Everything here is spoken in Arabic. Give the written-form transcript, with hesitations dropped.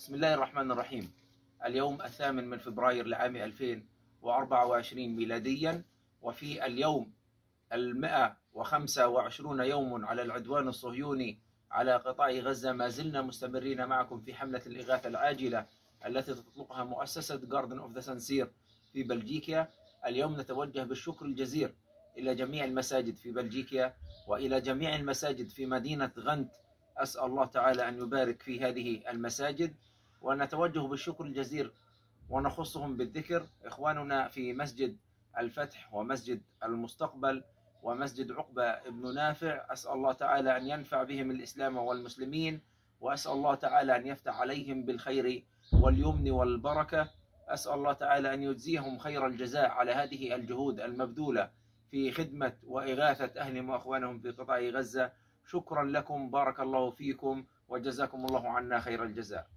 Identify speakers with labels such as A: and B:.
A: بسم الله الرحمن الرحيم. اليوم 8 فبراير لعام 2024 ميلاديا، وفي اليوم 125 يوم على العدوان الصهيوني على قطاع غزة، ما زلنا مستمرين معكم في حملة الإغاثة العاجلة التي تطلقها مؤسسة Garden of the Sincere في بلجيكا. اليوم نتوجه بالشكر الجزير إلى جميع المساجد في بلجيكا وإلى جميع المساجد في مدينة غنت. أسأل الله تعالى أن يبارك في هذه المساجد، ونتوجه بالشكر الجزير ونخصهم بالذكر إخواننا في مسجد الفتح ومسجد المستقبل ومسجد عقبة بن نافع. أسأل الله تعالى أن ينفع بهم الإسلام والمسلمين، وأسأل الله تعالى أن يفتح عليهم بالخير واليمن والبركة. أسأل الله تعالى أن يجزيهم خير الجزاء على هذه الجهود المبذولة في خدمة وإغاثة أهلهم وأخوانهم في قطاع غزة. شكرا لكم، بارك الله فيكم، وجزاكم الله عنا خير الجزاء.